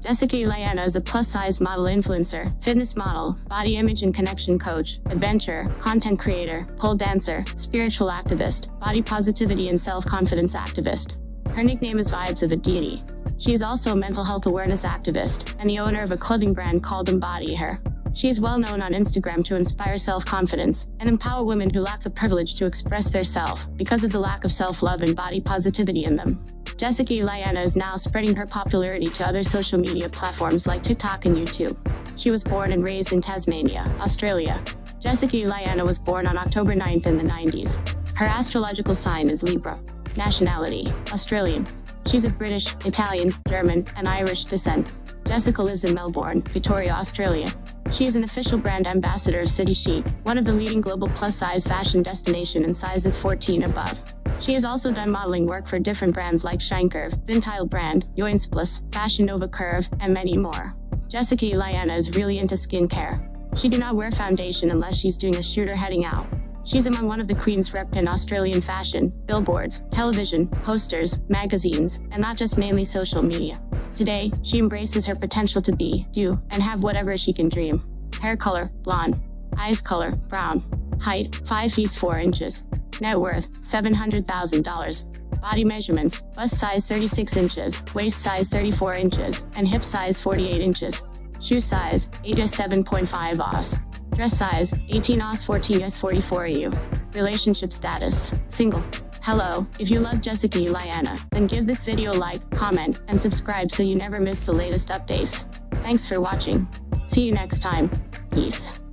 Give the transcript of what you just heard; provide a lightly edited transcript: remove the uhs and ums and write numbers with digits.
Jessica Uliana is a plus-size model influencer, fitness model, body image and connection coach, adventurer, content creator, pole dancer, spiritual activist, body positivity and self-confidence activist. Her nickname is Vibes of a Deity. She is also a mental health awareness activist and the owner of a clothing brand called Embody Her. She is well known on Instagram to inspire self-confidence and empower women who lack the privilege to express their self because of the lack of self-love and body positivity in them. Jessica Uliana is now spreading her popularity to other social media platforms like TikTok and YouTube. She was born and raised in Tasmania, Australia. Jessica Uliana was born on October 9th in the 90s. Her astrological sign is Libra. Nationality, Australian. She's of British, Italian, German, and Irish descent. Jessica lives in Melbourne, Victoria, Australia. She is an official brand ambassador of City Chic, one of the leading global plus-size fashion destination in sizes 14 above. She has also done modeling work for different brands like Shine Curve, Vintile Brand, Yoins Plus, Fashion Nova Curve, and many more. Jessica Uliana is really into skincare. She do not wear foundation unless she's doing a shoot or heading out. She's among one of the queens rep in Australian fashion, billboards, television, posters, magazines, and not just mainly social media. Today, she embraces her potential to be, do, and have whatever she can dream. Hair color, blonde. Eyes color, brown. Height, 5 feet 4 inches. Net worth, $700,000. Body measurements, bust size 36 inches, waist size 34 inches, and hip size 48 inches. Shoe size, 8S7.5 Os. Dress size, 18 Os 14S44 EU. Relationship status, single. Hello, if you love Jessica Uliana, then give this video a like, comment, and subscribe so you never miss the latest updates. Thanks for watching. See you next time. Peace.